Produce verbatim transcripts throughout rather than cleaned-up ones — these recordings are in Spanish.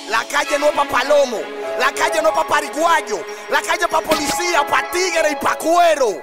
La calle no es pa' palomo, la calle no es pa' pariguayo, la calle es pa' policía, pa' tigre y pa' cuero.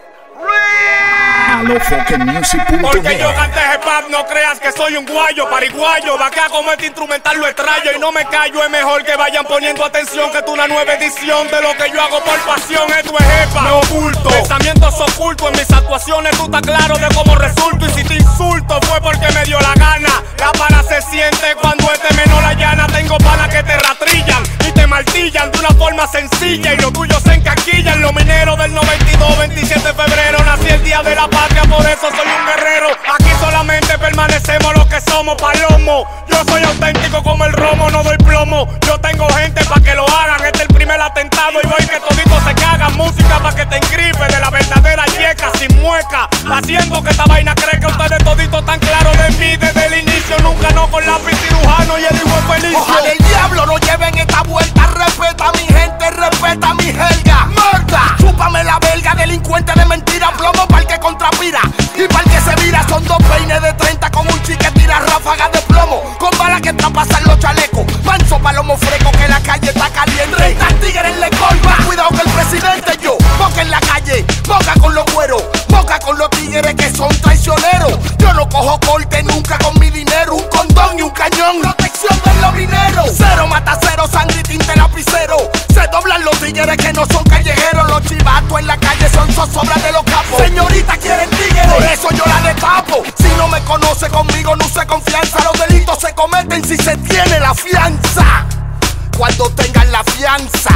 Porque yo canté hip hop, no creas que soy un guayo, pariguayo. Va acá como este instrumental lo extraño y no me callo. Es mejor que vayan poniendo atención que esto es una nueva edición de lo que yo hago por pasión. Esto es hip hop, me oculto, pensamientos ocultos en mis actuaciones. Tú estás claro de cómo resulto y si te insulto fue porque me dio la gana. La pana se siente cuando este menor la llana. Tengo panas que te ratrillan y te martillan de una forma sencilla y lo tuyo se encaquillan. Los mineros del noventa y dos, veintisiete de febrero. Nací el día de la patria, por eso soy un guerrero. Aquí solamente permanecemos los que somos palomo. Yo soy auténtico como el romo, no doy plomo. Yo tengo gente pa' que lo hagan. Este es el primer atentado y voy que toditos se cagan. Música pa' que te engripe de la verdadera yeca sin mueca, haciendo que esta vaina crezca. Ustedes toditos tan claros de mí desde el inicio. Nunca no con lápiz cirujano y el hijo es feliz. Ojalá el diablo no lleven esta vuelta. Respeta a mi gente, respeta a mi jerga. ¡Muerta! Chúpame la verga, delincuente de mentira. Plomo pa'l que contrapira y pa'l que se vira. Son dos peines de treinta con un chique tira ráfagas de plomo, con balas que traspasan los chalecos. Manso palomo fresco que la calle está caliente. treinta tigres le colva. Cuidado que el presidente yo moca en la calle, moca con los cueros, moca con los tigres que son traicioneros. Yo no cojo corte nunca con mi dinero. Un condón y un cañón, protección de los mineros. Cero mata cero, sangre y tinte lapicero. Se doblan los tigres que no son callejeros. Los chivatos en la calle son zozobras de los capos. Señorita quieren tigres, por eso yo la destapo. Si no me conoce conmigo no use confianza. Los delitos se cometen si se tiene la fianza. Cuando tengan la fianza,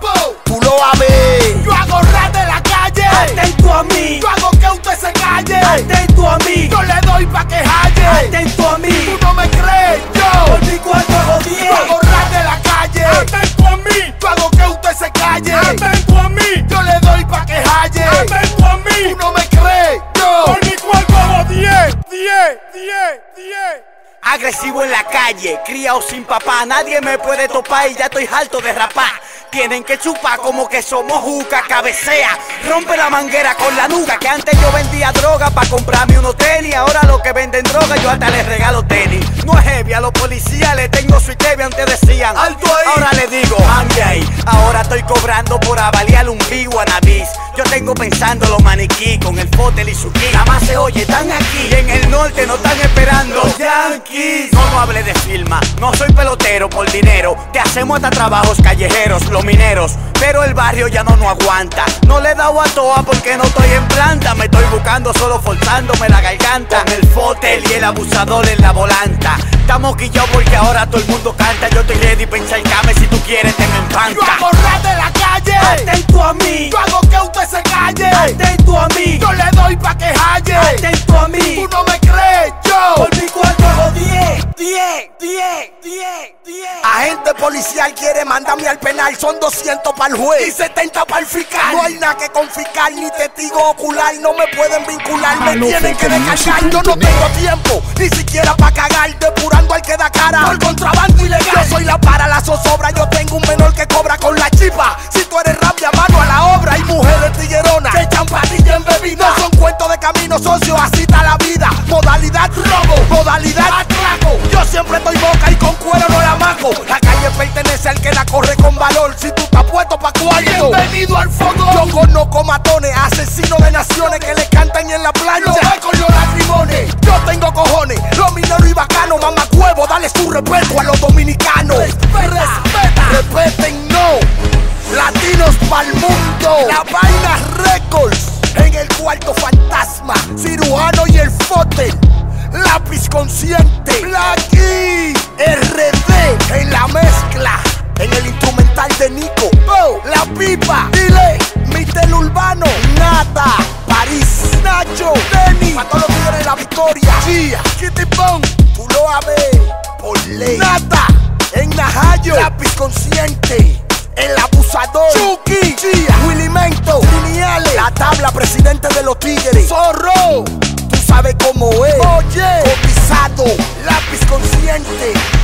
tú lo vas a ver. Yo hago rap de la calle, atento a mí. Yo hago que usted se calle, atento a mí. Yo le doy pa' que halle, atento a mí. Tú no me crees, yo por mi cuarto hago diez. Yo hago rap de la calle, atento a mí. Yo hago que usted se calle, atento a mí. Yo le doy pa' que halle, atento a mí. Tú no me crees, yo por mi cuarto hago diez, diez, diez, diez. Agresivo en la calle, criado sin papá. Nadie me puede topar y ya estoy harto de rapar. Tienen que chupar como que somos juca. Cabecea, rompe la manguera con la nuca. Que antes yo vendía droga pa' comprarme unos tenis. Ahora los que venden droga yo hasta les regalo tenis. No es heavy, a los policías les tengo su heavy. Antes decían, alto ahí. Ahora le digo, ande ahí. Ahora estoy cobrando por avaliar un vivo a Navis. Yo tengo pensando los maniquí con el fotel y su kit. Nada más se oye, están aquí. Y en el norte no están esperando los yankees. No, no hable de firma, no soy pelotero por dinero. Te hacemos hasta trabajos callejeros, los mineros. Pero el barrio ya no nos aguanta. No le he dado a toa porque no estoy en planta. Me estoy buscando solo forzándome la garganta. Con el fotel y el abusador en la volanta. Estamos quillados porque ahora todo el mundo canta. Yo estoy ready pa' encharcarme, si tú quieres te me empanta. Yo hago rap de la calle, atento a mí. Yo hago que usted se calle, atento a mí. Yo le doy pa' que halle, atento a mí. Tú no me crees, yo por mi cuarto hago diez, diez, diez, diez, diez. Agente policial quiere mandarme al penal. Son doscientos para el juez y setenta para el fiscal. No hay nada que confiscar ni testigo ocular. No me pueden vincular, me tienen que descargar. Yo no tengo tiempo ni siquiera para cagar. Depurando al que da cara por contrabando ilegal. Yo soy la para la zozobra. Yo tengo un menor que cobra con la chipa. Si tú eres rabia, mano a la obra. Hay mujeres tigueronas que echan patilla en bebida. No son cuentos de camino, socio, así está la vida. Modalidad robo, modalidad atraco. Yo siempre estoy boca y con cuero no la maco. La calle pertenece al que la corre con valor. Si tú estás puesto pa' cuarto, bienvenido al fondo. Yo conozco matones, asesinos de naciones que le cantan en la plancha. No voy con los lagrimones. Yo tengo cojones, los mineros y bacanos. Mamá huevo, dale su respeto a los dominicanos. Respeta, respeten, no. Latinos pa'l mundo. La vaina Records. En el cuarto fantasma, cirujano y el fotel. Lápiz consciente, Blacky, R D en la mezcla, en el instrumental de Nico. Oh, la pipa, dile, Mitel Urbano, Nata, París, Nacho, Denny, para todos los tigres de la victoria. Gia, Kitty Pong, tú lo vas a ver, por ley. Nata, en Najayo, lápiz consciente. El abusador, Chucky, Gia, Willy Mento, Lineales, la tabla, presidente de los tigres. Zorro, tú sabes cómo es. Oye, cotizado, lápiz consciente.